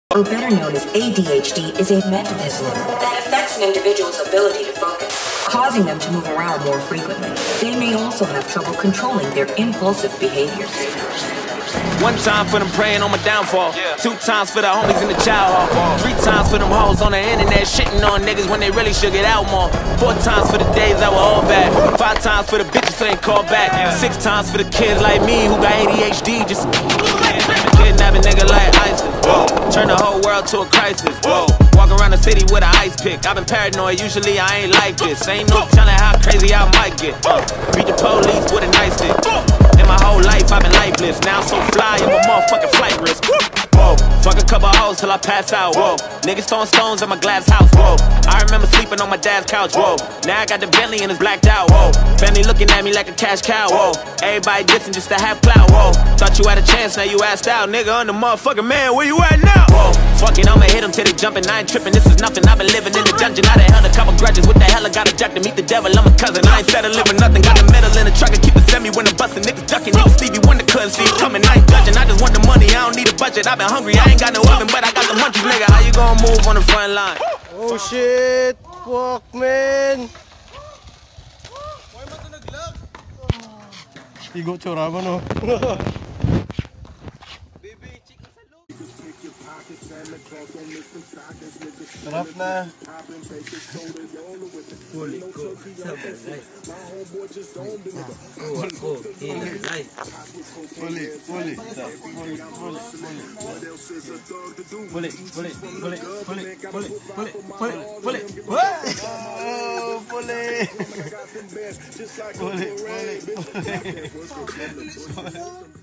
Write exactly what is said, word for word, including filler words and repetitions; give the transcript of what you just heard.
or better known as A D H D, is a mental disorder that affects an individual's ability to focus, causing them to move around more frequently. They may also have trouble controlling their impulsive behaviors. One time for them praying on my downfall. Yeah. Two times for the homies in the child hall. Three times for them hoes on the internet shitting on niggas when they really should get out more. Four times for the days that were all bad. Five times for the bitches who ain't called back. Yeah. Six times for the kids like me who got A D H D. Just kidnap a nigga like ISIS. Whoa. Turn the whole world to a crisis. Whoa. Walk around the city with an ice pick. I've been paranoid, usually I ain't like this. Ain't no telling how crazy I might get. uh. Beat the police with a nice stick. In my whole life I've been lifeless. Now I'm so fly, I'm a motherfucking flight risk. Whoa, fuck a couple hoes till I pass out. Whoa, niggas throwing stones at my glass house. Whoa, I remember sleeping on my dad's couch. Whoa, now I got the Bentley and it's blacked out. Whoa, family looking at me like a cash cow. Whoa, everybody dissing just to have clout. Whoa, thought you had a chance, now you asked out. Nigga, I'm the motherfucking man, where you at now? Whoa, fuck it, I'ma hit them till they jumping. I ain't tripping, this is nothing. I've been living in the dungeon. I done held a couple grudges. What the hell, I got a jack to meet the devil. I'm a cousin, I ain't settling for nothing. Got the metal in the truck and keep the semi when I'm busting. Niggas ducking, even Stevie Wonder couldn't see it coming. I ain't judging, I just want the money, I don't need a budget. I've been hungry, I ain't got no oven, but I got the munchies, nigga. How you gonna move on the front line? Oh shit! Fuck, man! Igo choraba, no? Sarap na. Puli ko sa balay. Puli ko inalay. Puli, puli. Puli, puli, puli, puli, puli, puli, puli, puli. Oh, puli. Puli, puli, puli.